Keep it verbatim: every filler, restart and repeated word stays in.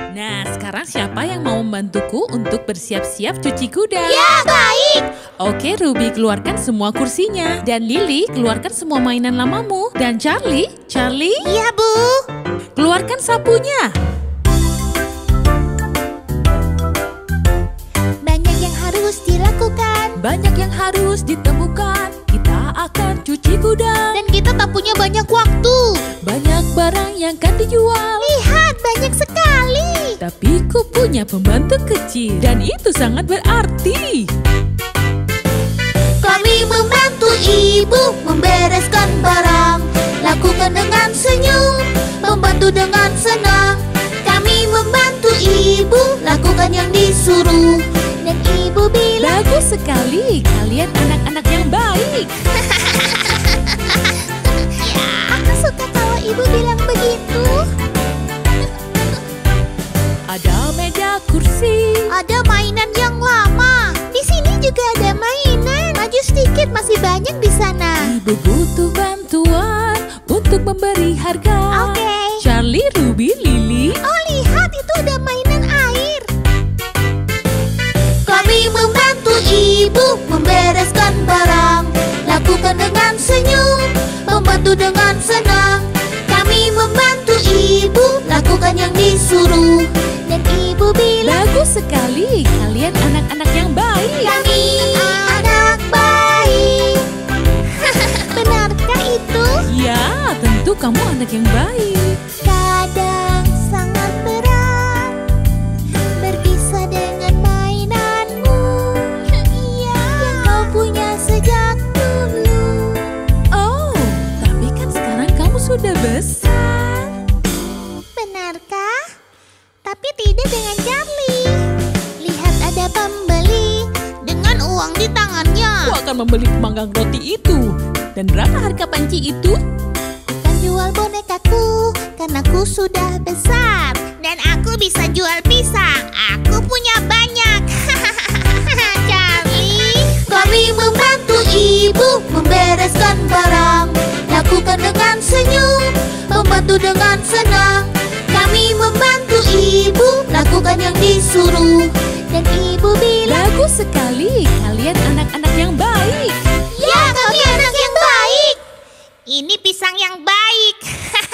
Nah, sekarang siapa yang mau membantuku untuk bersiap-siap cuci kuda? Ya, baik. Oke, Ruby, keluarkan semua kursinya. Dan Lily, keluarkan semua mainan lamamu. Dan Charlie, Charlie, Iya, Bu. keluarkan sapunya. Banyak yang harus dilakukan. Banyak yang harus ditemukan. Kita akan cuci kuda. Dan kita tak punya banyak waktu. Banyak barang yang akan dijual. Lihat, banyak sekali. Tapi ku punya pembantu kecil. Dan itu sangat berarti. Kami membantu ibu membereskan barang. Lakukan dengan senyum, membantu dengan senang. Kami membantu ibu, lakukan yang disuruh. Dan ibu bilang, Bagus sekali, kalian anak-anak yang baik. aku suka kalau ibu bilang begitu. Ada meja kursi. Ada mainan yang lama. Di sini juga ada mainan. Maju sedikit, masih banyak di sana. Ibu butuh bantuan untuk memberi harga. Oke. Charlie, Ruby, Lily. Oh, lihat, itu ada mainan air. Kami membantu ibu membereskan barang. Lakukan dengan senyum, membantu dengan senang. Kami membantu ibu, lakukan yang disuruh. Dan ibu bilang, Bagus sekali, kalian anak-anak yang baik. kami anak baik. Benarkah itu? Ya, tentu kamu anak yang baik. Kadang sangat berat berpisah dengan mainanmu. Iya, yang kau punya sejak dulu. Oh, tapi kan sekarang kamu sudah besar. Benarkah? Tapi tidak dengan Charlie. Lihat, ada pembeli dengan uang di tangannya. Aku akan membeli pemanggang roti itu. Dan berapa harga panci itu? Bukan jual bonekaku, karena aku sudah besar. Dan aku bisa jual pisang. Aku punya banyak. Charlie. Kami membantu ibu membereskan barang. Lakukan dengan senyum, membantu dengan senang. Kami membantu ibu, lakukan yang disuruh. Dan ibu bilang, Bagus sekali, kalian anak-anak yang baik. ya, kami anak yang baik. Ini pisang yang baik.